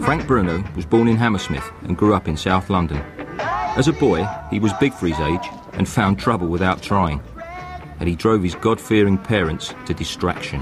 Frank Bruno was born in Hammersmith and grew up in South London. As a boy, he was big for his age and found trouble without trying. And he drove his God-fearing parents to distraction.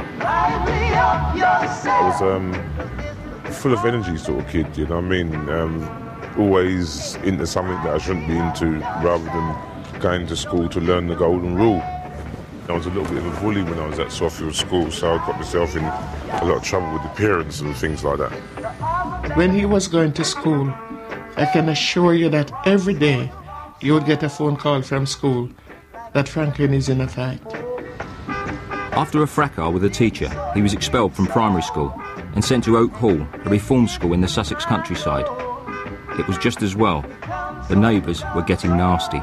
I was full of energy sort of kid, you know what I mean? Always into something that I shouldn't be into, rather than going to school to learn the golden rule. I was a little bit of a bully when I was at Sawfield School, so I got myself in a lot of trouble with the parents and things like that. When he was going to school, I can assure you that every day you would get a phone call from school that Franklin is in a fight. After a fracas with a teacher, he was expelled from primary school and sent to Oak Hall, a reform school in the Sussex countryside. It was just as well. The neighbours were getting nasty.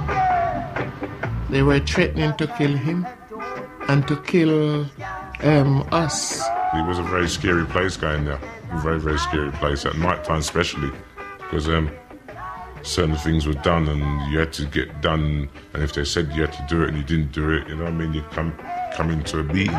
They were threatening to kill him and to kill us. It was a very scary place going there. A very, very scary place, at night time especially, because certain things were done and you had to get done, and if they said you had to do it and you didn't do it, you know what I mean, you come into a beating.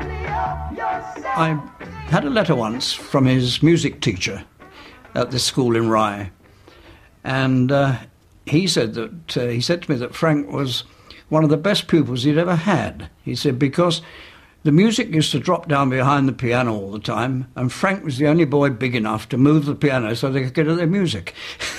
I had a letter once from his music teacher at this school in Rye, and he said to me that Frank was one of the best pupils he'd ever had. He said because the music used to drop down behind the piano all the time, and Frank was the only boy big enough to move the piano so they could get at their music.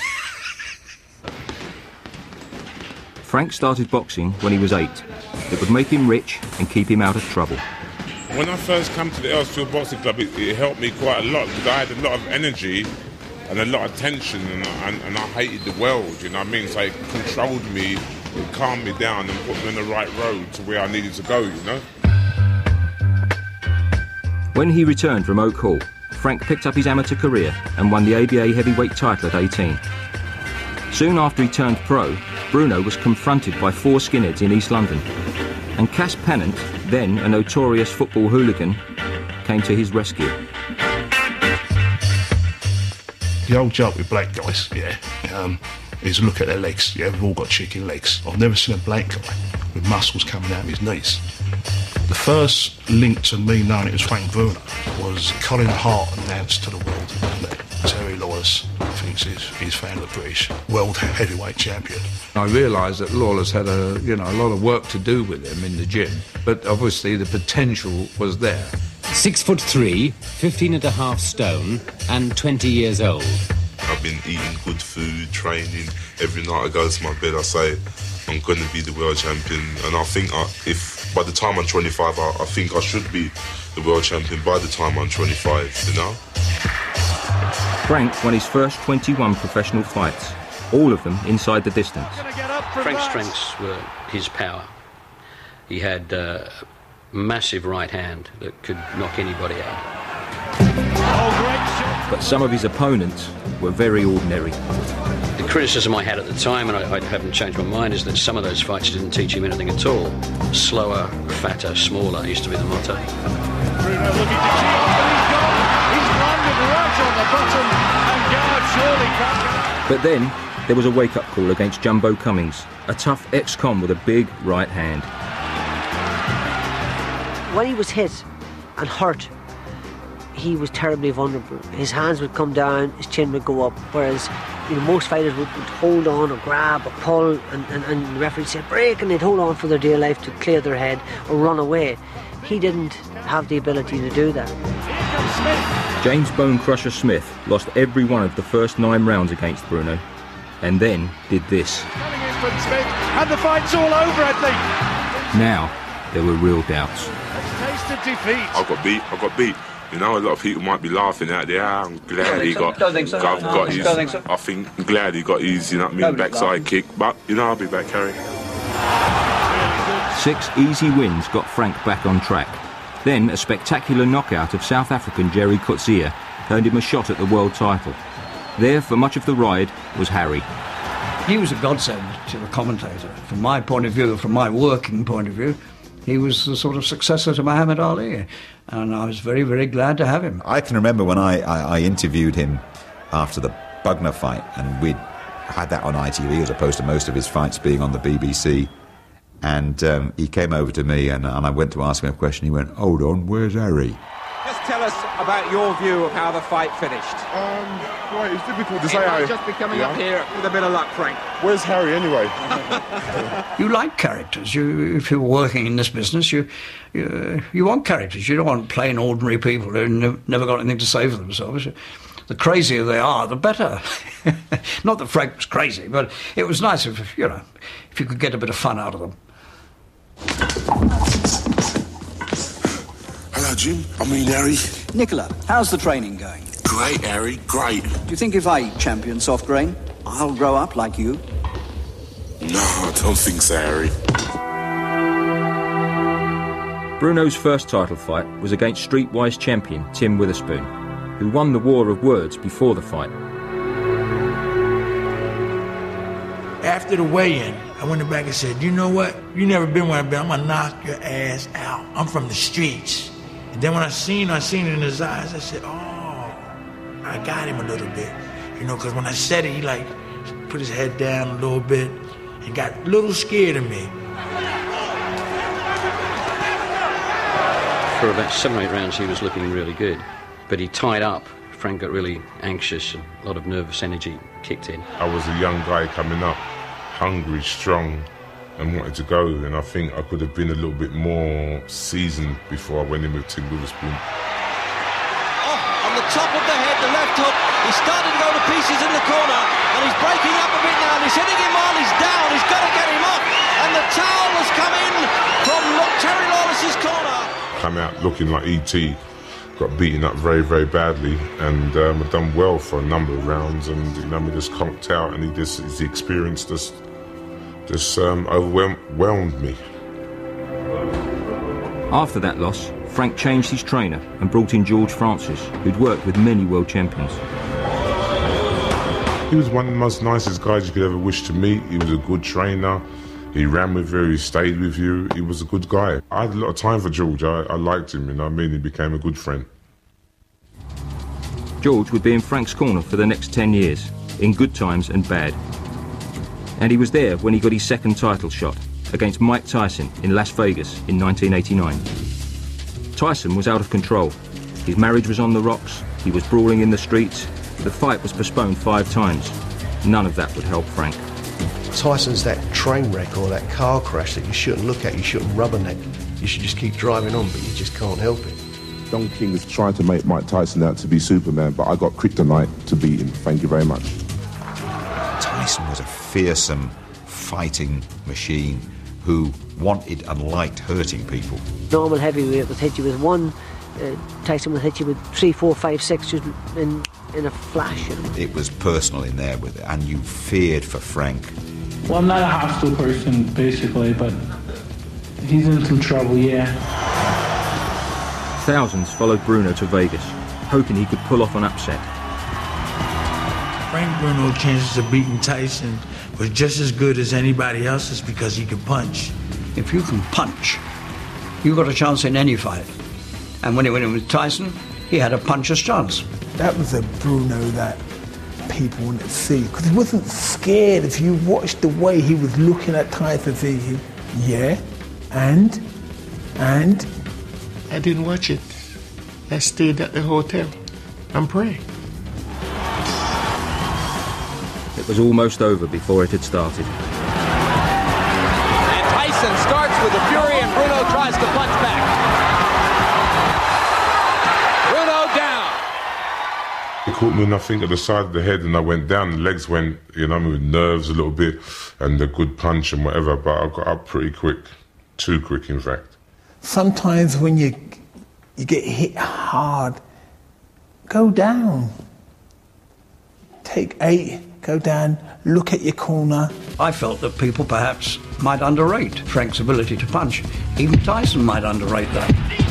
Frank started boxing when he was 8. It would make him rich and keep him out of trouble. When I first came to the Earlsfield Boxing Club, it helped me quite a lot, because I had a lot of energy and a lot of tension, and I hated the world, you know what I mean? So it controlled me, it calmed me down and put me on the right road to where I needed to go, you know? When he returned from Oak Hall, Frank picked up his amateur career and won the ABA heavyweight title at 18. Soon after he turned pro, Bruno was confronted by 4 skinheads in East London, and Cass Pennant, then a notorious football hooligan, came to his rescue. The old joke with black guys, is look at their legs. Yeah, we've all got chicken legs. I've never seen a black guy with muscles coming out of his knees. The first link to me knowing it was Frank Bruno was Colin Hart announced to the world that Terry Lawless thinks he's found the British world heavyweight champion. I realised that Lawless had a lot of work to do with him in the gym, but obviously the potential was there. 6'3", 15.5 stone, and 20 years old. I've been eating good food, training. Every night I go to my bed, I say, I'm going to be the world champion. And I think if by the time I'm 25, I think I should be the world champion by the time I'm 25, you know? Frank won his first 21 professional fights, all of them inside the distance. Frank's strengths were his power. He had a massive right hand that could knock anybody out. But some of his opponents were very ordinary. The criticism I had at the time, and I haven't changed my mind, is that some of those fights didn't teach him anything at all. Slower, fatter, smaller used to be the motto. Bruno looking to tee off, and he's gone. He's landed right on the bottom, and guard surely can't. But then there was a wake-up call against Jumbo Cummings, a tough ex-con with a big right hand. When he was hit and hurt, he was terribly vulnerable. His hands would come down, his chin would go up, whereas most fighters would hold on or grab or pull, and the referee said break, and they'd hold on for their dear life to clear their head or run away. He didn't have the ability to do that. James Bone Crusher Smith lost every one of the first 9 rounds against Bruno, and then did this. Coming in from Smith, and the fight's all over, I think. Now there were real doubts. Taste of defeat. I got beat. You know, a lot of people might be laughing out there. I'm glad he got his. I think I'm glad he got his, backside kick. But I'll be back, Harry. 6 easy wins got Frank back on track. Then a spectacular knockout of South African Jerry Coetzee earned him a shot at the world title. There, for much of the ride, was Harry. He was a godsend to the commentator. From my point of view, from my working point of view, he was the sort of successor to Muhammad Ali, and I was very, very glad to have him. I can remember when I interviewed him after the Bugner fight, and we'd had that on ITV as opposed to most of his fights being on the BBC, and he came over to me, and I went to ask him a question. He went, "Hold on, where's Harry?" tell us about your view of how the fight finished? Right, it's difficult to say. It just be coming up here with a bit of luck, Frank. Where's Harry anyway? You like characters. If you're working in this business, you want characters. You don't want plain, ordinary people who never got anything to say for themselves. The crazier they are, the better. Not that Frank was crazy, but it was nice if you could get a bit of fun out of them. Hello, Jim. Harry. Nicola, how's the training going? Great, Harry, great. Do you think if I eat champion soft grain, I'll grow up like you? No, I don't think so, Harry. Bruno's first title fight was against streetwise champion Tim Witherspoon, who won the war of words before the fight. After the weigh-in, I went back and said, you know what? You never been where I've been. I'm going to knock your ass out. I'm from the streets. And then when I seen it in his eyes, I said, oh, I got him a little bit. Because when I said it, he put his head down a little bit and got a little scared of me. For about 7 or 8 rounds, he was looking really good. But he tied up. Frank got really anxious and a lot of nervous energy kicked in. I was a young guy coming up, hungry, strong, and wanted to go. And I think I could have been a little bit more seasoned before I went in with Tim Witherspoon. On the top of the head, the left hook. He's starting to go to pieces in the corner, and he's breaking up a bit now. And he's hitting him while he's down. He's got to get him up. And the towel has come in from Terry Lawless's corner. Come out looking like E.T. Got beaten up very, very badly, and I've done well for a number of rounds, and we just conked out, and his experience just overwhelmed me. After that loss, Frank changed his trainer and brought in George Francis, who'd worked with many world champions. He was one of the most nicest guys you could ever wish to meet. He was a good trainer. He ran with you, he stayed with you, he was a good guy. I had a lot of time for George, I liked him, he became a good friend. George would be in Frank's corner for the next 10 years, in good times and bad. And he was there when he got his second title shot, against Mike Tyson in Las Vegas in 1989. Tyson was out of control. His marriage was on the rocks, he was brawling in the streets, the fight was postponed 5 times. None of that would help Frank. Tyson's that train wreck or that car crash that you shouldn't look at, you shouldn't rubberneck. You should just keep driving on, but you just can't help it. Don King was trying to make Mike Tyson out to be Superman, but I got kryptonite to beat him. Thank you very much. Tyson was a fearsome fighting machine who wanted and liked hurting people. Normal heavyweight would hit you with one, Tyson would hit you with 3, 4, 5, 6 just in a flash. It was personal in there with it, and you feared for Frank. Well, I'm not a hostile person, basically, but he's in some trouble, yeah. Thousands followed Bruno to Vegas, hoping he could pull off an upset. Frank Bruno's chances of beating Tyson was just as good as anybody else's because he could punch. If you can punch, you've got a chance in any fight. And when he went in with Tyson, he had a puncher's chance. That was a Bruno that people wanted to see, because he wasn't scared. If you watched the way he was looking at Tyson, thinking, yeah, and? I didn't watch it. I stayed at the hotel and prayed. It was almost over before it had started. And Tyson starts with a fury, and Bruno tries to punch back. It caught me, I think, at the side of the head, and I went down. The legs went, with nerves a little bit, and a good punch and whatever. But I got up pretty quick, too quick, in fact. Sometimes when you get hit hard, go down. Take 8, go down, look at your corner. I felt that people perhaps might underrate Frank's ability to punch. Even Tyson might underrate that.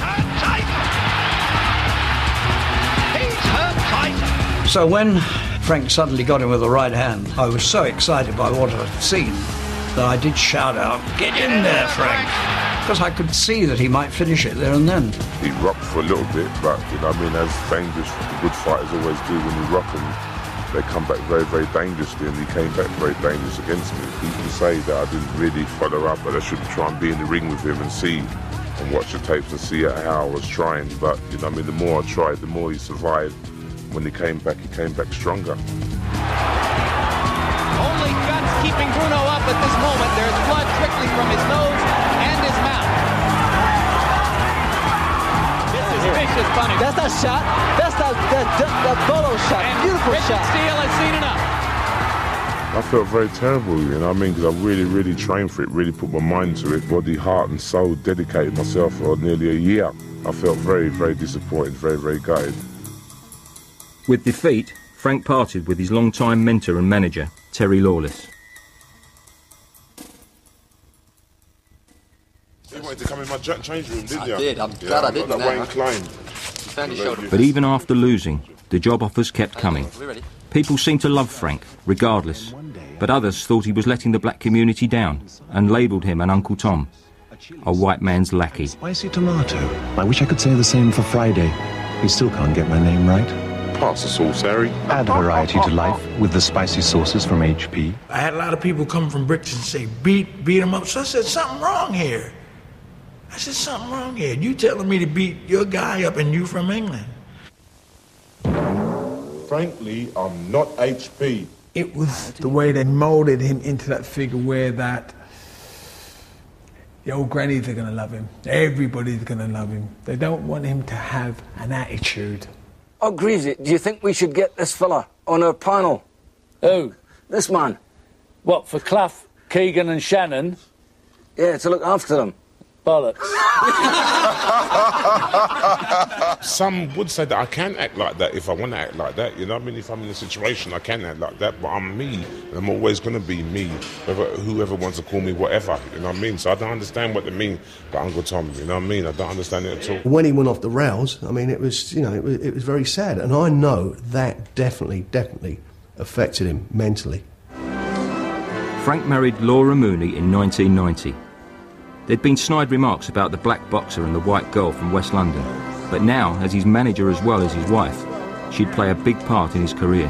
So when Frank suddenly got him with the right hand, I was so excited by what I'd seen that I did shout out, "Get in there, Frank!" Because I could see that he might finish it there and then. He rocked for a little bit, but, as dangerous good fighters always do when you rock them, they come back very, very dangerously, and he came back very dangerous against me. People say that I didn't really follow up, but I should try and be in the ring with him and see and watch the tapes and see how I was trying. But, you know what I mean, the more I tried, the more he survived. When he came back stronger. Only guts keeping Bruno up at this moment. There's blood trickling from his nose and his mouth. This is vicious punishment. That's that shot. That's that Bolo shot. And beautiful Richard shot. Steele has seen enough. I felt very terrible, you know what I mean, because I really trained for it, really put my mind to it, body, heart and soul, dedicated myself for nearly a year. I felt very disappointed, very gutted. With defeat, Frank parted with his long-time mentor and manager, Terry Lawless. You wanted to come in my change room, didn't you? I did. I'm glad I did. That way inclined. But even after losing, the job offers kept coming. People seemed to love Frank, regardless, but others thought he was letting the black community down and labelled him an Uncle Tom, a white man's lackey. Spicy tomato. I wish I could say the same for Friday. You still can't get my name right. Pass the sauce, Harry. Add variety to life with the spicy sauces from HP. I had a lot of people come from Brixton and say, beat him up. So I said, something wrong here. I said, something wrong here. You telling me to beat your guy up and you from England? Frankly, I'm not HP. It was the way they moulded him into that figure where that the old grannies are going to love him. Everybody's going to love him. They don't want him to have an attitude. Oh, Greasy, do you think we should get this fella on our panel? Who? This man. What, for Clough, Keegan and Shannon? Yeah, to look after them. Bollocks. Some would say that I can act like that if I want to act like that, you know what I mean? If I'm in a situation, I can act like that, but I'm me. And I'm always going to be me, whoever wants to call me whatever, you know what I mean? So I don't understand what they mean by Uncle Tom, you know what I mean? I don't understand it at all. When he went off the rails, I mean, it was, you know, it was very sad. And I know that definitely affected him mentally. Frank married Laura Mooney in 1990. There'd been snide remarks about the black boxer and the white girl from West London, but now, as his manager as well as his wife, she'd play a big part in his career.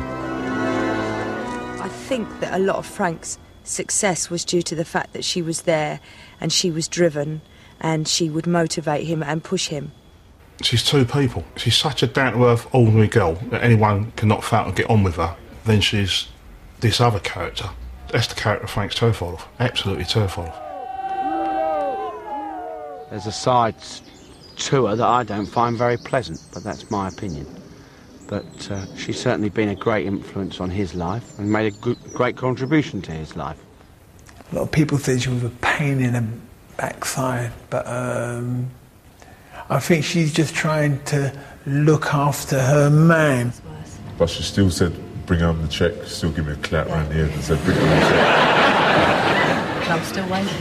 I think that a lot of Frank's success was due to the fact that she was there and she was driven and she would motivate him and push him. She's two people. She's such a down-to-earth, ordinary girl that anyone can knock out and get on with her. Then she's this other character. That's the character Frank's terrified of. Absolutely terrified of. There's a side to her that I don't find very pleasant, but that's my opinion. But she's certainly been a great influence on his life and made a great contribution to his life. A lot of people said she was a pain in the backside, but I think she's just trying to look after her man. But she still said, bring home the cheque, still give me a clap around the ear and said, bring home the cheque. I'm still waiting.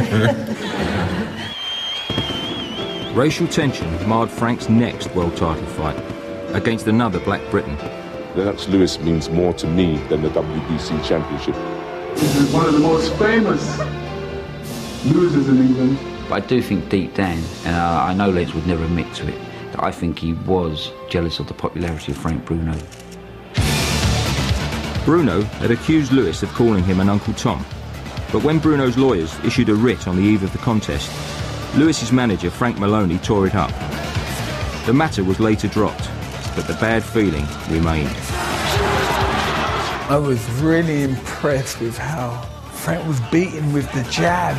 Racial tension marred Frank's next world title fight against another black Briton. Lennox Lewis means more to me than the WBC championship. This is one of the most famous losers in England. But I do think deep down, and I know Lennox would never admit to it, that I think he was jealous of the popularity of Frank Bruno. Bruno had accused Lewis of calling him an Uncle Tom, but when Bruno's lawyers issued a writ on the eve of the contest, Lewis's manager, Frank Maloney, tore it up. The matter was later dropped, but the bad feeling remained. I was really impressed with how Frank was beaten with the jab.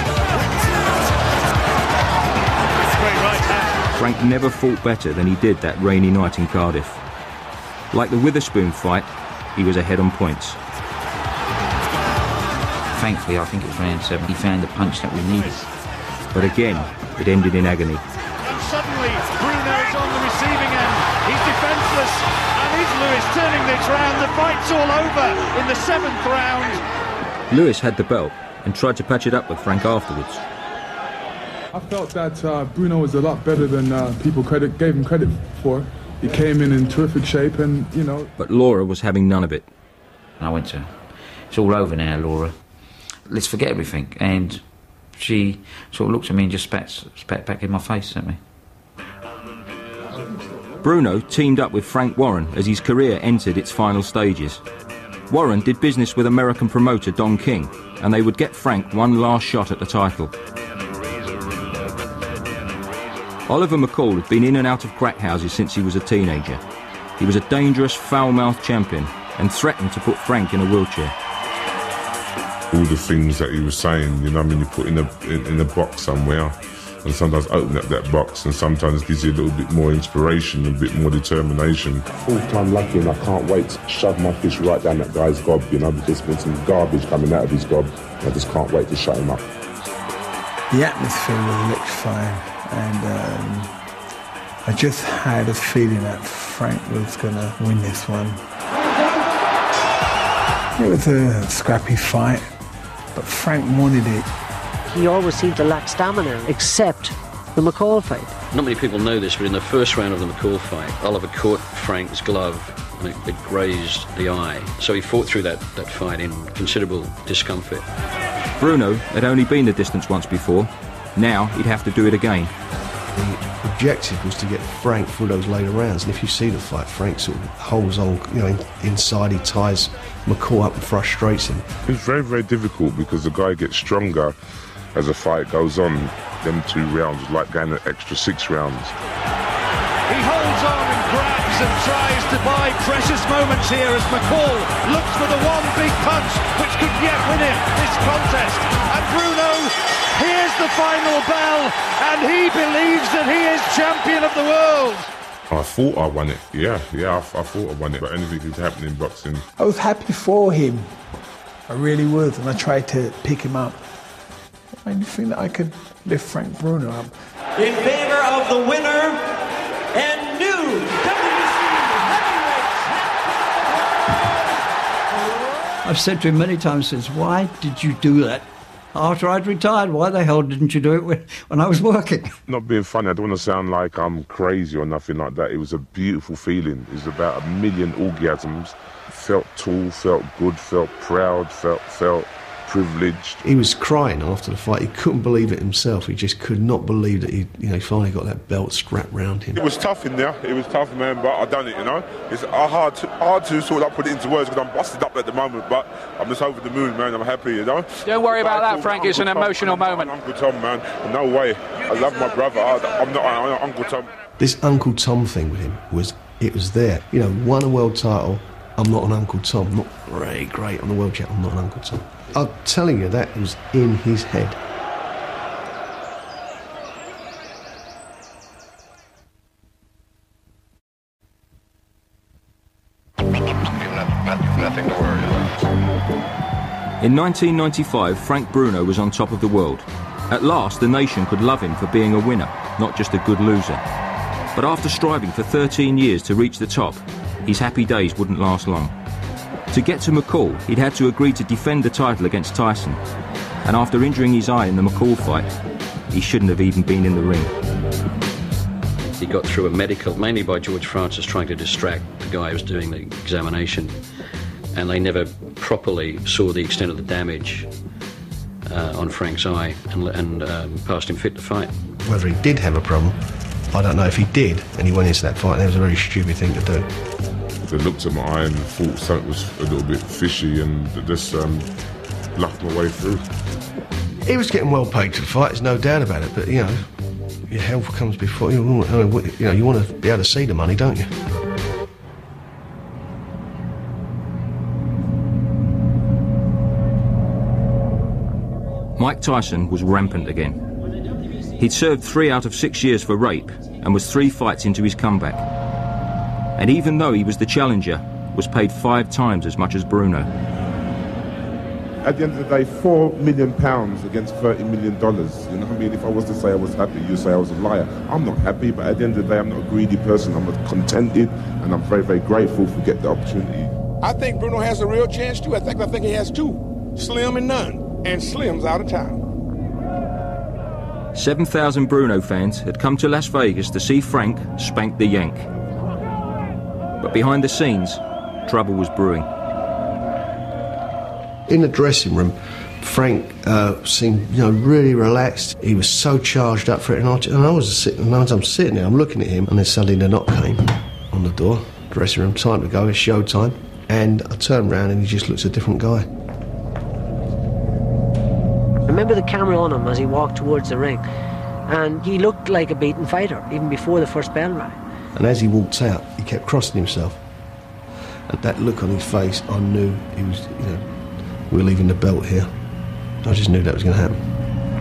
Frank never fought better than he did that rainy night in Cardiff. Like the Witherspoon fight, he was ahead on points. Thankfully, I think it was round 7. He found the punch that we needed. But again, it ended in agony. And suddenly, Bruno's on the receiving end. He's defenceless. And is Lewis turning this round? The fight's all over in the 7th round. Lewis had the belt and tried to patch it up with Frank afterwards. I felt that Bruno was a lot better than people gave him credit for. He came in terrific shape and, you know... But Laura was having none of it. And I went to her. It's all over now, Laura. Let's forget everything. And she sort of looked at me and just spat back in my face at me. Bruno teamed up with Frank Warren as his career entered its final stages. Warren did business with American promoter Don King, and they would get Frank one last shot at the title. Oliver McCall had been in and out of crack houses since he was a teenager. He was a dangerous, foul-mouthed champion and threatened to put Frank in a wheelchair. All the things that he was saying, you know what I mean, you put in a box somewhere, and sometimes open up that box and sometimes gives you a little bit more inspiration, a bit more determination. Full-time lucky, and I can't wait to shove my fist right down that guy's gob, you know, because there's some garbage coming out of his gob. I just can't wait to shut him up. The atmosphere was electrifying, and I just had a feeling that Frank was going to win this one. It was a scrappy fight, but Frank wanted it. He always seemed to lack stamina, except the McCall fight. Not many people know this, but in the first round of the McCall fight, Oliver caught Frank's glove and it grazed the eye. So he fought through that fight in considerable discomfort. Bruno had only been the distance once before. Now he'd have to do it again. The objective was to get Frank through those later rounds, and if you see the fight, Frank sort of holds on, you know, inside, he ties McCall up and frustrates him. It's very, very difficult because the guy gets stronger as the fight goes on. Them 2 rounds is like going an extra 6 rounds. He holds on and grabs and tries to buy precious moments here as McCall looks for the one big punch which could yet win him this contest. And Bruno hears the final bell and he believes that he is champion of the world. I thought I won it, yeah, I thought I won it, but anything could happen in boxing. I was happy for him, I really was, and I tried to pick him up. I didn't think that I could lift Frank Bruno up. In favor of the winner and new WBC heavyweight champion. I've said to him many times since, why did you do that after I'd retired? Why the hell didn't you do it when I was working? Not being funny, I don't want to sound like I'm crazy or nothing like that. It was a beautiful feeling. It was about 1 million orgasms. Felt tall, felt good, felt proud, felt privileged. He was crying after the fight. He couldn't believe it himself. He just could not believe that he finally got that belt strapped round him. It was tough in there. It was tough, man, but I done it, you know. It's hard to sort of put it into words because I'm busted up at the moment, but I'm just over the moon, man. I'm happy, you know. Don't worry about that, Frank. It's an emotional moment. Uncle Tom, man. No way. I love my brother. I'm not Uncle Tom. This Uncle Tom thing with him was there. You know, won a world title. I'm not an Uncle Tom. Not very great on the world champ. I'm not an Uncle Tom. I'm telling you, that was in his head. Nothing to worry about. In 1995, Frank Bruno was on top of the world. At last, the nation could love him for being a winner, not just a good loser. But after striving for 13 years to reach the top, his happy days wouldn't last long. To get to McCall, he'd had to agree to defend the title against Tyson. And after injuring his eye in the McCall fight, he shouldn't have even been in the ring. He got through a medical, mainly by George Francis trying to distract the guy who was doing the examination. And they never properly saw the extent of the damage on Frank's eye and passed him fit to fight. Whether he did have a problem, I don't know. If he did, and he went into that fight, that was a very stupid thing to do. They looked at my eye and thought something was a little bit fishy and just laughed my way through. He was getting well paid to fight, there's no doubt about it, but, you know, your health comes before, you want to be able to see the money, don't you? Mike Tyson was rampant again. He'd served 3 out of 6 years for rape and was 3 fights into his comeback. And even though he was the challenger, was paid 5 times as much as Bruno. At the end of the day, £4 million against $30 million. You know what I mean? If I was to say I was happy, you say I was a liar. I'm not happy, but at the end of the day, I'm not a greedy person. I'm contented, and I'm very, very grateful for getting the opportunity. I think Bruno has a real chance too. I think he has 2, Slim and none. And Slim's out of town. 7,000 Bruno fans had come to Las Vegas to see Frank spank the Yank. But behind the scenes, trouble was brewing. In the dressing room, Frank seemed, really relaxed. He was so charged up for it, and I was sitting there, I'm looking at him, and then suddenly the knock came on the door. Dressing room, time to go, it's show time. And I turned around and he just looks a different guy. I remember the camera on him as he walked towards the ring, And he looked like a beaten fighter, even before the first bell rang. And as he walked out, he kept crossing himself. And that look on his face, I knew he was, we're leaving the belt here. I just knew that was going to happen.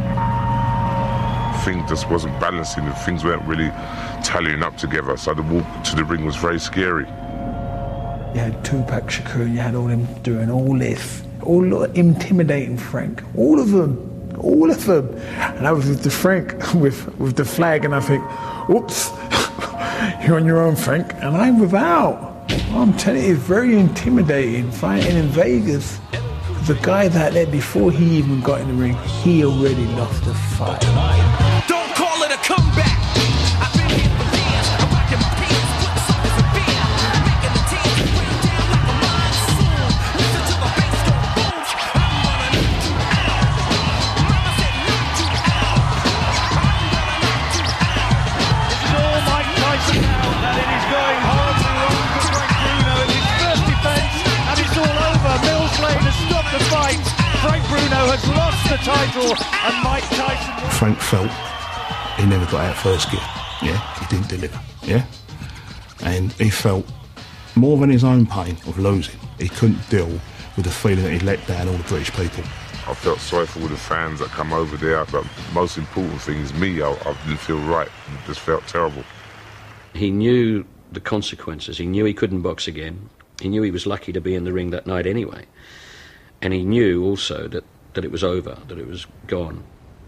Things just wasn't balancing and things weren't really tallying up together, so the walk to the ring was very scary. You had Tupac Shakur, you had all them doing all this, all intimidating Frank, all of them. And I was with the Frank, with the flag, and I think, oops, you're on your own, Frank, and I'm without. I'm telling you, it's very intimidating fighting in Vegas. The guy that there, before he even got in the ring, he already lost the fight. Don't call it a comeback. I've been here for years. I'm rocking my pants, putting something severe, making the team bring down like a monsoon. Listen to the bass go boom. I'm gonna knock you out. Mama said knock you out. I'm gonna knock you out. This is all Mike Tyson now, and it is going horribly wrong for Frank Bruno in his first defence, and it's all over. Mills Lane has stopped the fight. Frank Bruno has lost the title, and Mike Tyson... Frank felt he never got out first gear, he didn't deliver, and he felt more than his own pain of losing, he couldn't deal with the feeling that he let down all the British people. I felt sorry for all the fans that come over there, but most important thing is me, I didn't feel right, it just felt terrible. He knew the consequences, he knew he couldn't box again, he knew he was lucky to be in the ring that night anyway, and he knew also that it was over, that it was gone.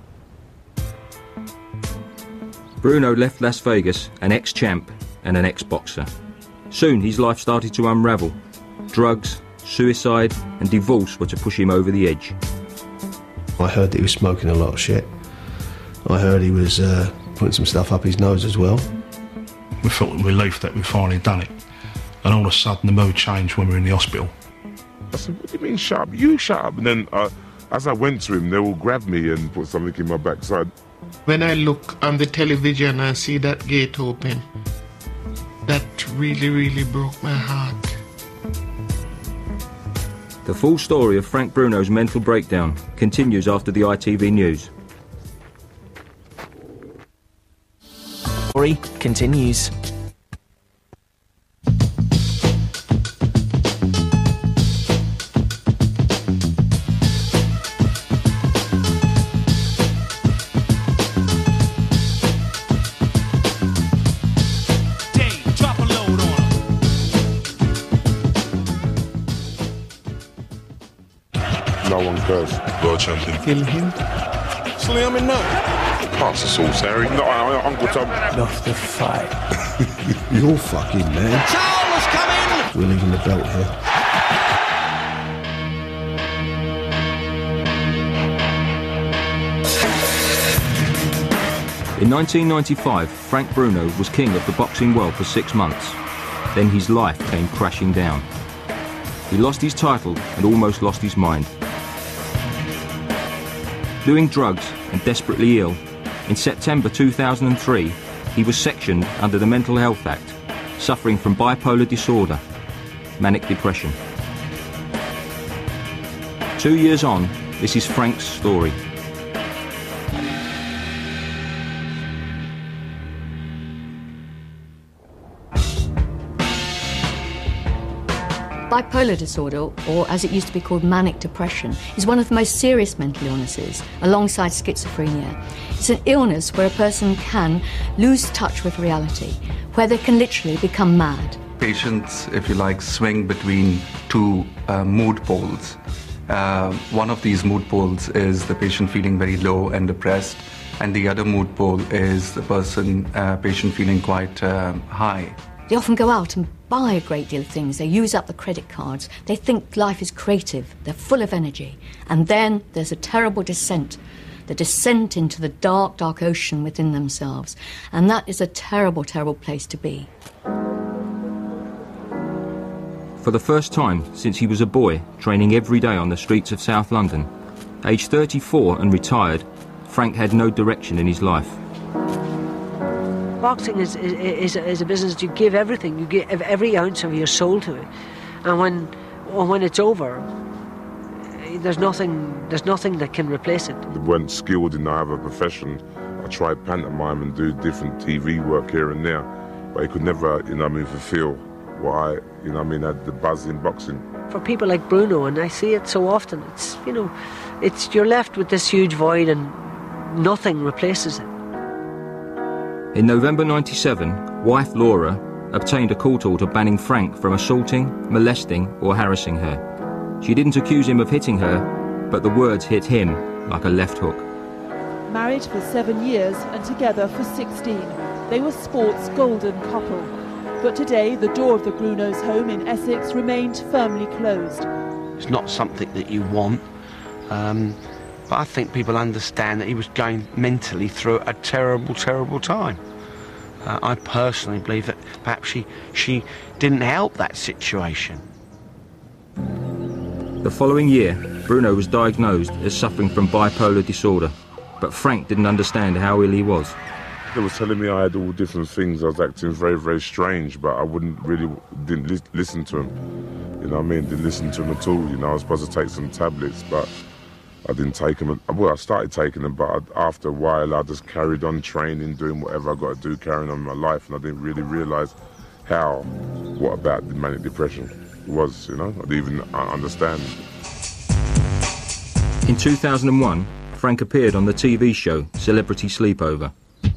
Bruno left Las Vegas an ex-champ and an ex-boxer. Soon his life started to unravel. Drugs, suicide and divorce were to push him over the edge. I heard that he was smoking a lot of shit. I heard he was putting some stuff up his nose as well. We felt relief that we'd finally done it. And all of a sudden the mood changed when we were in the hospital. I said, what do you mean shut up? You shut up. And then as I went to him, they all grabbed me and put something in my backside. When I look on the television and see that gate open, that really, really broke my heart. The full story of Frank Bruno's mental breakdown continues after the ITV News. Story continues. No one cares. World champion. Kill him. Slim and none. Pass the sauce, Harry. No, Uncle Tom. Lost the fight. You're fucking man. Towel has come in. We're leaving the belt here. In 1995, Frank Bruno was king of the boxing world for 6 months. Then his life came crashing down. He lost his title and almost lost his mind. Doing drugs and desperately ill, in September 2003, he was sectioned under the Mental Health Act, suffering from bipolar disorder, manic depression. 2 years on, this is Frank's story. Bipolar disorder, or as it used to be called manic depression, is one of the most serious mental illnesses, alongside schizophrenia. It's an illness where a person can lose touch with reality, where they can literally become mad. Patients, if you like, swing between two mood poles. One of these mood poles is the patient feeling very low and depressed, and the other mood pole is the patient feeling quite high. They often go out and buy a great deal of things. They use up the credit cards. They think life is creative. They're full of energy. And then there's a terrible descent, the descent into the dark, dark ocean within themselves. And that is a terrible, terrible place to be. For the first time since he was a boy, training every day on the streets of South London, aged 34 and retired, Frank had no direction in his life. Boxing is a business you give everything, you give every ounce of your soul to it, and when it's over, there's nothing that can replace it. They weren't skilled in either profession. I tried pantomime and do different TV work here and there, but he could never, fulfill what I, had the buzz in boxing. For people like Bruno, and I see it so often, it's you're left with this huge void and nothing replaces it. In November '97, wife Laura obtained a court order banning Frank from assaulting, molesting or harassing her. She didn't accuse him of hitting her, but the words hit him like a left hook. Married for 7 years and together for 16, they were sport's golden couple. But today, the door of the Brunos' home in Essex remained firmly closed. It's not something that you want, but I think people understand that he was going mentally through a terrible, terrible time. I personally believe that perhaps she didn't help that situation. The following year, Bruno was diagnosed as suffering from bipolar disorder, but Frank didn't understand how ill he was. They was telling me I had all different things. I was acting very, very strange, but I didn't listen to him. Didn't listen to him at all. I was supposed to take some tablets, but I didn't take them. Well, I started taking them, but after a while, I just carried on training, doing whatever I got to do, carrying on my life, and I didn't really realise what about the manic depression was, I didn't even understand. In 2001, Frank appeared on the TV show Celebrity Sleepover.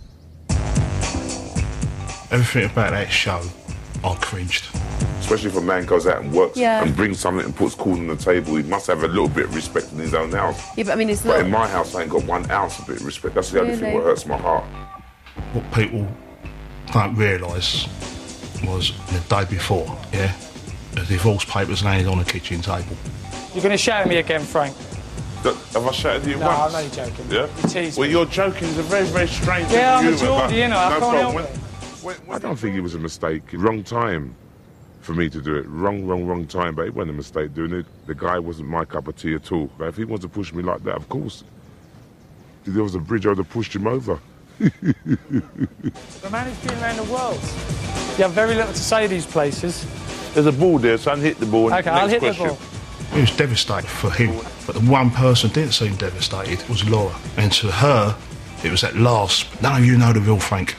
Everything about that show, I cringed. Especially if a man goes out and works Yeah. and brings something and puts food on the table, he must have a little bit of respect in his own house. Yeah, but I mean, it's But not. in my house, I ain't got 1 ounce of bit of respect. That's the only thing Really? that hurts my heart. What people don't realise was the day before, the divorce papers landed on the kitchen table. You're going to shout at me again, Frank? Have I shouted at you No, once? I'm only joking. Yeah? You tease Well, me. you're joking. It's a very, very strange Yeah, I'm a humour, Geordie, but I no can't help problem. it. I don't think it was a mistake. Wrong time for me to do it. Wrong time. But it wasn't a mistake doing it. The guy wasn't my cup of tea at all. But if he wants to push me like that, of course. If there was a bridge, I would have pushed him over. The man who's been around the world. You have very little to say these places. There's a ball there, son. Hit the ball. Okay, I'll hit the ball. It was devastating for him, but the one person that didn't seem devastated was Laura. And to her, it was at last, none of you know the real Frank.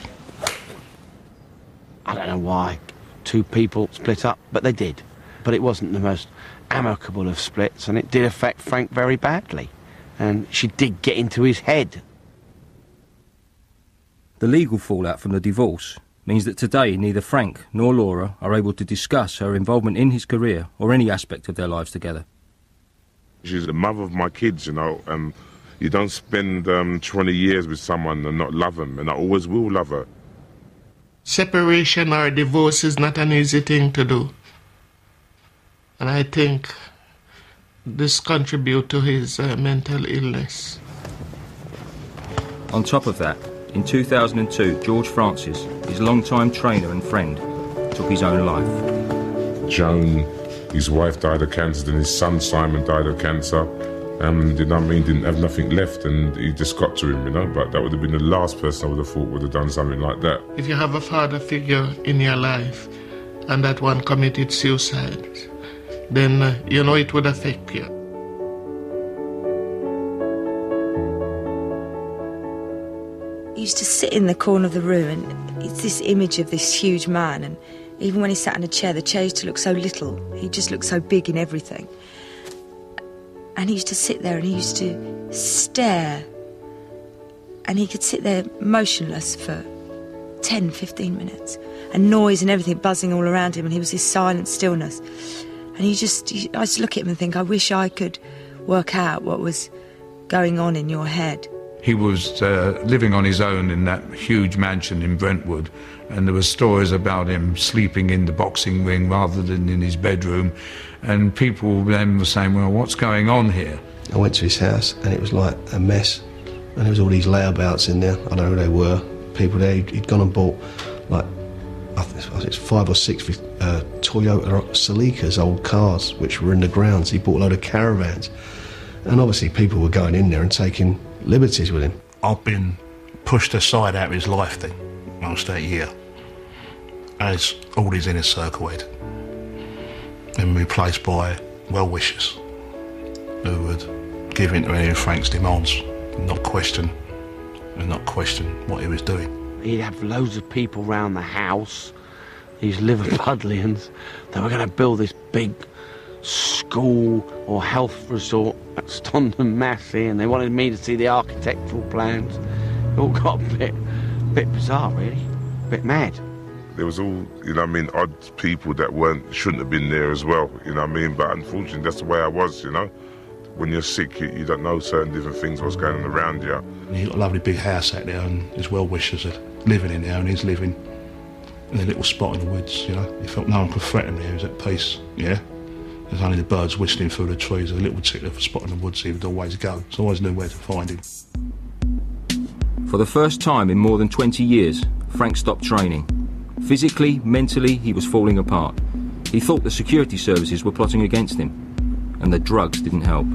I don't know why 2 people split up, but they did. But it wasn't the most amicable of splits, and it did affect Frank very badly. And she did get into his head. The legal fallout from the divorce means that today neither Frank nor Laura are able to discuss her involvement in his career or any aspect of their lives together. She's the mother of my kids, You don't spend 20 years with someone and not love them, and I always will love her. Separation or divorce is not an easy thing to do. And I think this contributes to his mental illness. On top of that, in 2002, George Francis, his longtime trainer and friend, took his own life. Joan, his wife died of cancer, and his son Simon died of cancer. Didn't have nothing left, and he just got to him, But that would have been the last person I would have thought would have done something like that. If you have a father figure in your life and that one committed suicide, then it would affect you. He used to sit in the corner of the room, and it's this image of this huge man, and even when he sat in a chair, the chair used to look so little. He just looked so big in everything. And he used to sit there and he used to stare, and he could sit there motionless for 10, 15 minutes, and noise and everything buzzing all around him, and he was this silent stillness. And I used to look at him and think, I wish I could work out what was going on in your head. He was living on his own in that huge mansion in Brentwood, and there were stories about him sleeping in the boxing ring rather than in his bedroom, and people then were saying, well, what's going on here? I went to his house and it was like a mess, and there was all these layabouts in there. I don't know who they were. People there, he'd gone and bought I think it's 5 or 6 Toyota Celicas, old cars, which were in the grounds. He bought a load of caravans, and obviously people were going in there and taking liberties with him. I've been pushed aside out of his life then, most that year, as all his inner circle had, and replaced by well-wishers who would give in to any of Frank's demands, not question and not question what he was doing. He'd have loads of people round the house, these Liverpudlians, that were going to build this big school or health resort at Stondon Massey, and they wanted me to see the architectural plans. It all got a bit bizarre, really, a bit mad. There was all, odd people that shouldn't have been there as well, but unfortunately that's the way I was, When you're sick, you don't know certain different things, what's going on around you. And he's got a lovely big house out there, and his well-wishers are living in there, and he's living in a little spot in the woods, He felt no one could threaten him there, he was at peace, There's only the birds whistling through the trees, a little particular spot in the woods he would always go. So I always knew where to find him. For the first time in more than 20 years, Frank stopped training. Physically, mentally, he was falling apart. He thought the security services were plotting against him, and the drugs didn't help.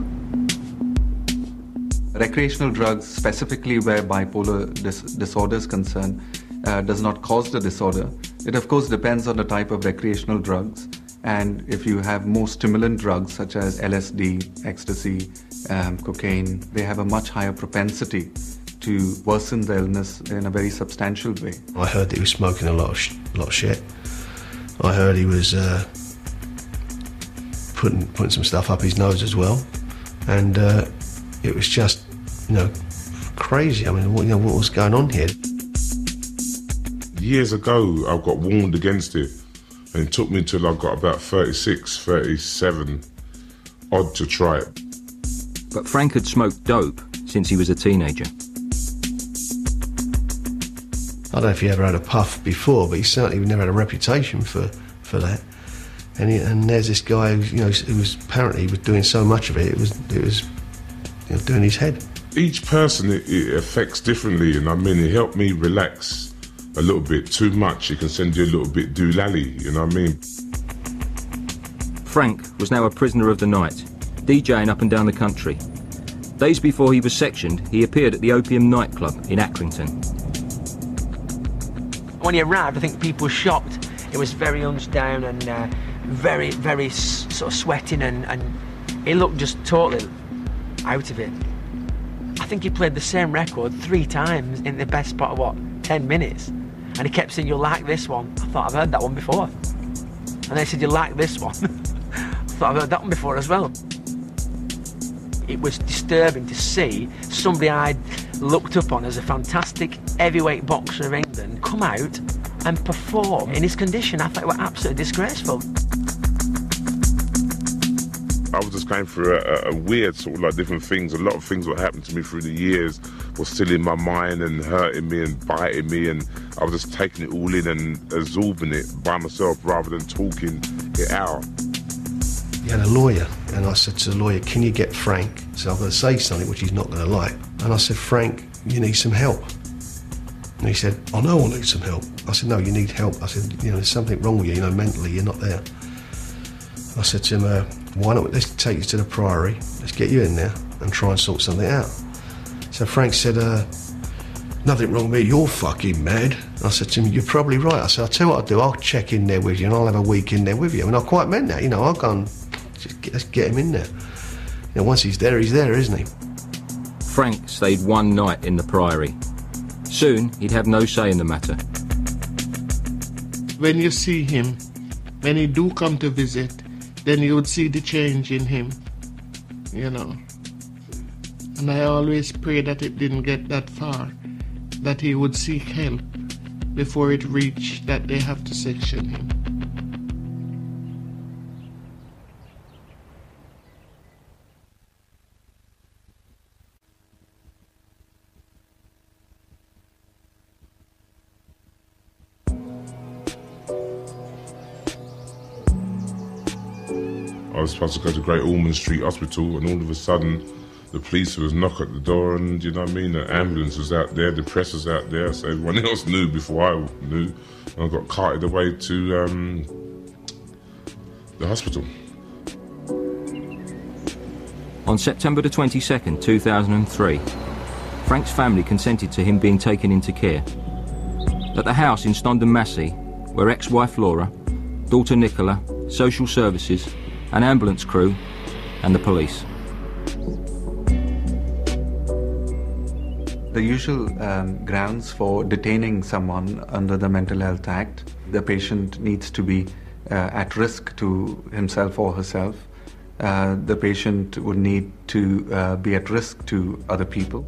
Recreational drugs, specifically where bipolar disorder is concerned, does not cause the disorder. It of course depends on the type of recreational drugs, and if you have more stimulant drugs such as LSD, ecstasy, cocaine, they have a much higher propensity to worsen the illness in a very substantial way. I heard that he was smoking a lot of shit. I heard he was putting some stuff up his nose as well, and it was just, crazy. I mean, what was going on here? Years ago, I got warned against it, and it took me till I got about 36, 37 odd to try it. But Frank had smoked dope since he was a teenager. I don't know if he ever had a puff before, but he certainly never had a reputation for that. And there's this guy who was apparently he was doing so much of it, it was doing his head. Each person it affects differently, and it helped me relax a little bit. Too much, it can send you a little bit doolally, Frank was now a prisoner of the night, DJing up and down the country. Days before he was sectioned, he appeared at the Opium nightclub in Accrington. When he arrived, I think people were shocked. It was very hunched down and very, very sort of sweating, and he looked just totally out of it. I think he played the same record 3 times in the best part of 10 minutes, and he kept saying, "You'll like this one." I thought, I've heard that one before. And they said, "You like this one?" I thought, I've heard that one before as well. It was disturbing to see somebody I'd looked up on as a fantastic heavyweight boxer of England come out and perform in his condition. I thought it was absolutely disgraceful. I was just going through a weird sort of different things. A lot of things that happened to me through the years were still in my mind and hurting me and biting me, and I was just taking it all in and absorbing it by myself rather than talking it out. He had a lawyer, and I said to the lawyer, "Can you get Frank?" So I'm going to say something which he's not going to like. And I said, "Frank, you need some help." And he said, "I know I need some help." I said, "No, you need help." I said, "There's something wrong with you, mentally, you're not there." I said to him, "Why not, let's take you to the Priory, let's get you in there and try and sort something out." So Frank said, "Nothing wrong with me, you're fucking mad." I said to him, "You're probably right." I said, "I'll tell you what I'll do, I'll check in there with you and I'll have a week in there with you." And I quite meant that, I'll go and let's get him in there. Once he's there, isn't he? Frank stayed 1 night in the Priory. Soon, he'd have no say in the matter. When you see him, when he do come to visit, then you would see the change in him, And I always pray that it didn't get that far, that he would seek help before it reached that they have to section him. I was supposed to go to Great Ormond Street Hospital, and all of a sudden the police was knock at the door, and the ambulance was out there, the press was out there, so everyone else knew before I knew, and I got carted away to the hospital. On September the 22nd, 2003, Frank's family consented to him being taken into care. At the house in Stondon Massey, where ex-wife Laura, daughter Nicola, social services, an ambulance crew, and the police. The usual grounds for detaining someone under the Mental Health Act, the patient needs to be at risk to himself or herself. The patient would need to be at risk to other people.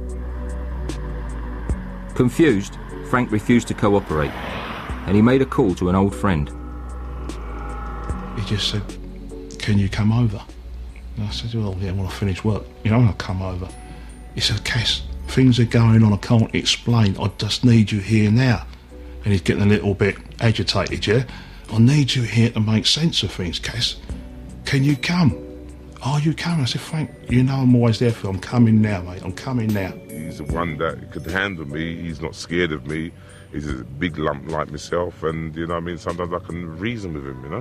Confused, Frank refused to cooperate, and he made a call to an old friend. He just said, "Can you come over?" And I said, "Well, yeah, when I finish work, I'll come over." He said, "Cass, things are going on I can't explain. I just need you here now." And he's getting a little bit agitated, yeah? "I need you here to make sense of things, Cass. Can you come? Are you coming?" I said, "Frank, I'm always there for you. I'm coming now, mate. I'm coming now." He's the one that could handle me. He's not scared of me. He's a big lump like myself, and sometimes I can reason with him,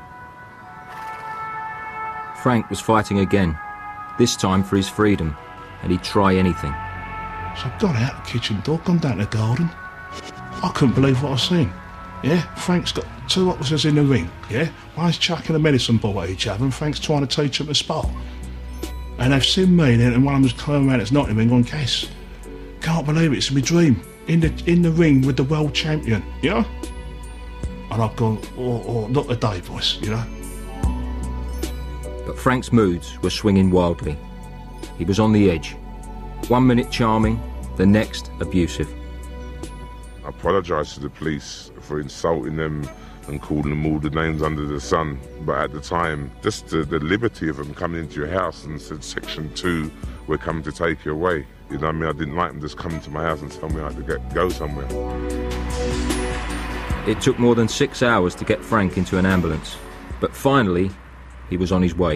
Frank was fighting again, this time for his freedom, and he'd try anything. So I got out the kitchen door, gone down to the garden. I couldn't believe what I seen. Yeah, Frank's got two officers in the ring, yeah? One's chucking a medicine ball at each other and Frank's trying to teach them to spar. And they've seen me then, and one of them's come around that's knocking me and gone, "Cass, can't believe it, it's my dream. In the ring with the world champion, And I've gone, oh, not today, boys, But Frank's moods were swinging wildly. He was on the edge. 1 minute charming, the next abusive. I apologised to the police for insulting them and calling them all the names under the sun. But at the time, just the liberty of them coming into your house and said, "Section 2, we're coming to take you away." I didn't like them just coming to my house and telling me I had to go somewhere. It took more than 6 hours to get Frank into an ambulance. But finally, he was on his way.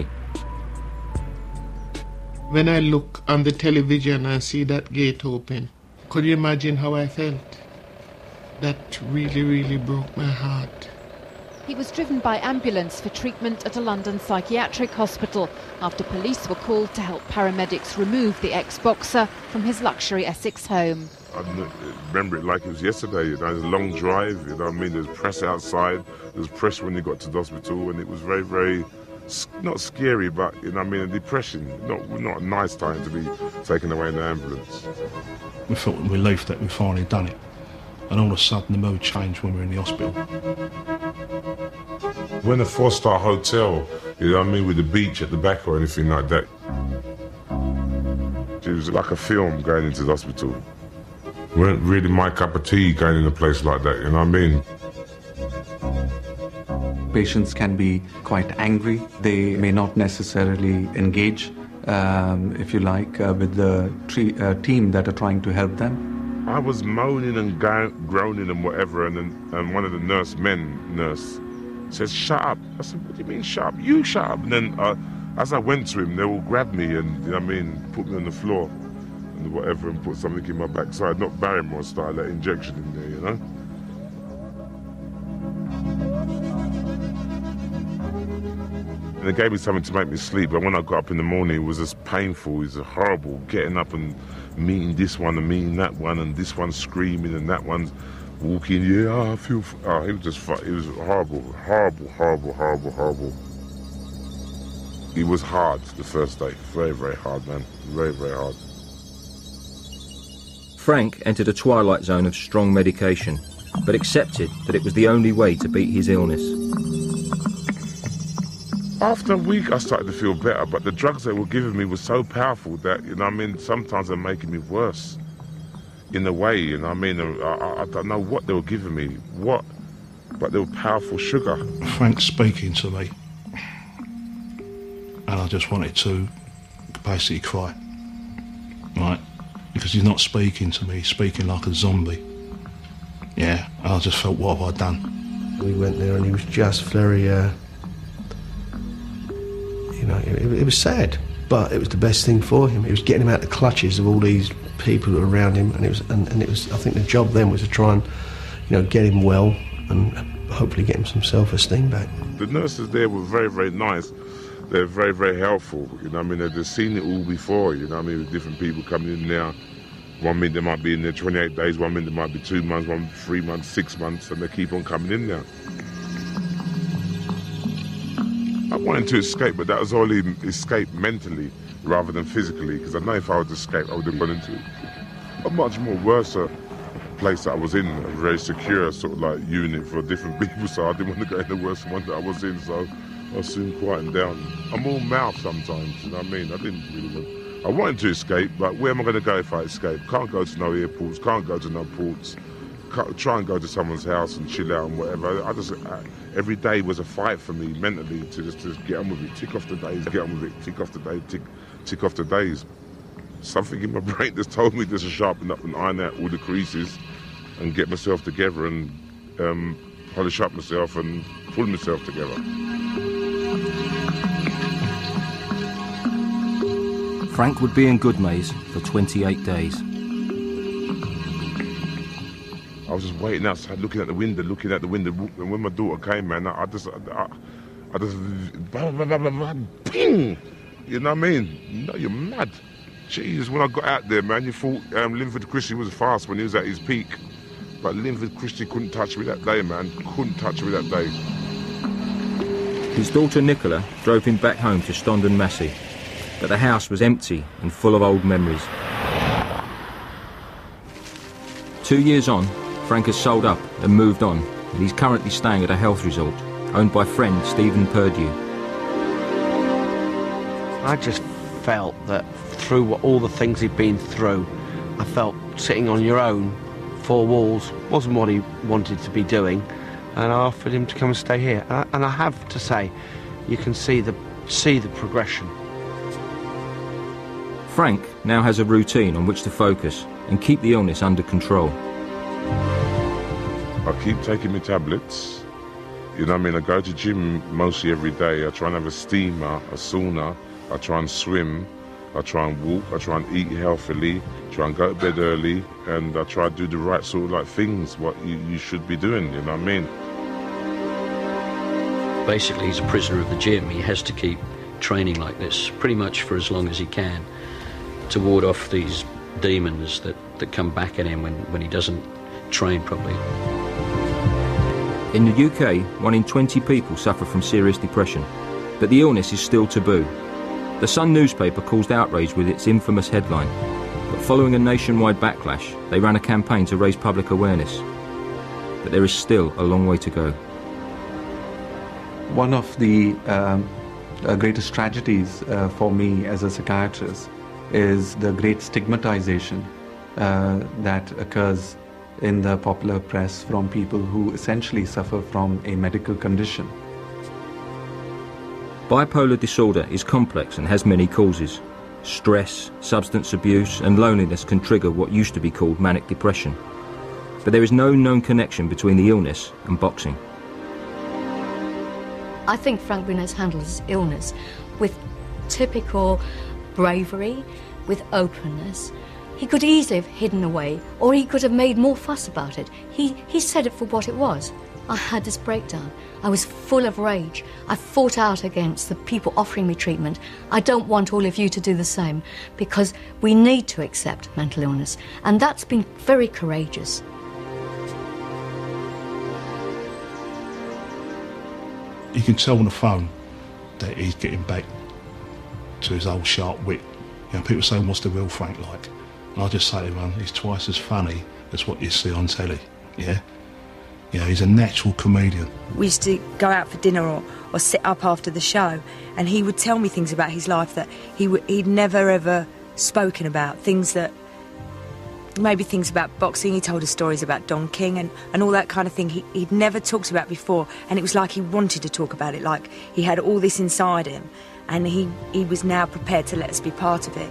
When I look on the television and see that gate open, could you imagine how I felt? That really, really broke my heart. He was driven by ambulance for treatment at a London psychiatric hospital after police were called to help paramedics remove the ex-boxer from his luxury Essex home. I remember it like it was yesterday. It was a long drive, There was press outside, there was press when you got to the hospital, and it was very, very, not scary, but, a depression. Not a nice time to be taken away in the ambulance. We felt relief that we finally done it. And all of a sudden the mood changed when we were in the hospital. We're in a 4-star hotel, with the beach at the back or anything like that. It was like a film going into the hospital. It weren't really my cup of tea going in a place like that, Patients can be quite angry. They may not necessarily engage, with the team that are trying to help them. I was moaning and groaning and whatever, and one of the nurse says, "Shut up." I said, "What do you mean shut up? You shut up." And then as I went to him, they all grabbed me and, put me on the floor and whatever and put something in my backside, not Barrymore style, that injection in there, And they gave me something to make me sleep, but when I got up in the morning, it was just painful. It was horrible, getting up and meeting this one and meeting that one, and this one screaming and that one's walking. I feel. It was horrible, horrible, horrible, horrible, horrible. It was hard the first day, very, very hard, man, very, very hard. Frank entered a twilight zone of strong medication, but accepted that it was the only way to beat his illness. After a week, I started to feel better, but the drugs they were giving me were so powerful that, sometimes they're making me worse. In a way, I don't know what they were giving me, but they were powerful sugar. Frank's speaking to me, and I just wanted to basically cry, right? Because he's not speaking to me, he's speaking like a zombie. Yeah, and I just felt, what have I done? We went there and he was just very, it was sad, but it was the best thing for him. It was getting him out of the clutches of all these people that were around him, and it was. I think the job then was to try and, get him well and hopefully get him some self-esteem back. The nurses there were very, very nice. They're very, very helpful. They've seen it all before. With different people coming in now. 1 minute they might be in there 28 days, 1 minute it might be 2 months, 3 months, 6 months, and they keep on coming in now. I wanted to escape, but that was only escape mentally rather than physically, because I know if I would escape, I would have gone into it. a much more worse place that I was in, a very secure sort of like unit for different people, so I didn't want to go in the worst one that I was in, so I was soon quieting down. I'm all mouth sometimes, you know what I mean? I didn't really want... I wanted to escape, but where am I going to go if I escape? Can't go to no airports, can't go to no ports, can't try and go to someone's house and chill out and whatever. Every day was a fight for me mentally to just get on with it, tick off the days, get on with it, tick off the day, tick off the days. Something in my brain just told me just to sharpen up and iron out all the creases and get myself together and polish up myself and pull myself together. Frank would be in Goodmayes for 28 days. I was just waiting outside, looking at the window, and when my daughter came, man, I just ping! You know what I mean? No, you're mad. Jeez, when I got out there, man, you thought Linford Christie was fast when he was at his peak. But Linford Christie couldn't touch me that day, man. Couldn't touch me that day. His daughter Nicola drove him back home to Stondon Massey, but the house was empty and full of old memories. 2 years on, Frank has sold up and moved on, and he's currently staying at a health resort owned by friend Stephen Purdue. I just felt that through all the things he'd been through, I felt sitting on your own, 4 walls, wasn't what he wanted to be doing, and I offered him to come and stay here. And I have to say, you can see the progression. Frank now has a routine on which to focus and keep the illness under control. I keep taking my tablets. You know what I mean? I go to gym mostly every day. I try and have a steamer, a sauna. I try and swim. I try and walk. I try and eat healthily. Try and go to bed early. And I try to do the right sort of like things, what you should be doing, you know what I mean? Basically, he's a prisoner of the gym. He has to keep training like this pretty much for as long as he can to ward off these demons that come back at him when he doesn't train properly. In the UK, 1 in 20 people suffer from serious depression, but the illness is still taboo. The Sun newspaper caused outrage with its infamous headline, but following a nationwide backlash, they ran a campaign to raise public awareness. But there is still a long way to go. One of the greatest tragedies for me as a psychiatrist is the great stigmatization that occurs in the popular press from people who essentially suffer from a medical condition. Bipolar disorder is complex and has many causes. Stress, substance abuse and loneliness can trigger what used to be called manic depression. But there is no known connection between the illness and boxing. I think Frank Bruno's handled his illness with typical bravery, with openness. He could easily have hidden away, or he could have made more fuss about it. He said it for what it was. I had this breakdown. I was full of rage. I fought out against the people offering me treatment. I don't want all of you to do the same, because we need to accept mental illness, and that's been very courageous. You can tell on the phone that he's getting back to his old sharp wit. You know, people say, what's the real Frank like? And I just say to him, he's twice as funny as what you see on telly, yeah? You know, he's a natural comedian. We used to go out for dinner or sit up after the show, and he would tell me things about his life that he'd never ever spoken about, things that, maybe things about boxing. He told us stories about Don King and all that kind of thing he'd never talked about before, and it was like he wanted to talk about it, like he had all this inside him, and he was now prepared to let us be part of it.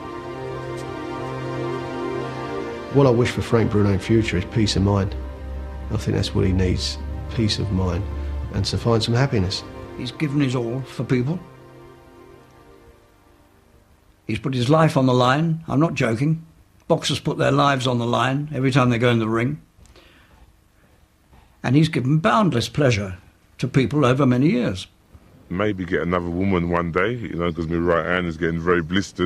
What I wish for Frank Bruno in future is peace of mind. I think that's what he needs, peace of mind, and to find some happiness. He's given his all for people. He's put his life on the line. I'm not joking. Boxers put their lives on the line every time they go in the ring. And he's given boundless pleasure to people over many years. Maybe get another woman one day, you know, because my right hand is getting very blistered.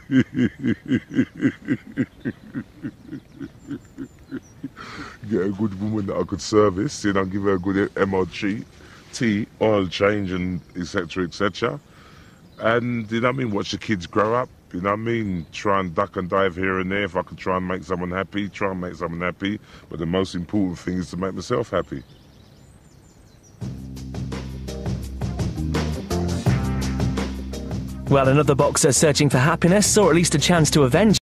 Get a good woman that I could service, you know, give her a good MOT, oil change and etc, etc. And, you know what I mean, watch the kids grow up, You know what I mean? Try and duck and dive here and there. If I can try and make someone happy, try and make someone happy. But the most important thing is to make myself happy. Well, another boxer searching for happiness, or at least a chance to avenge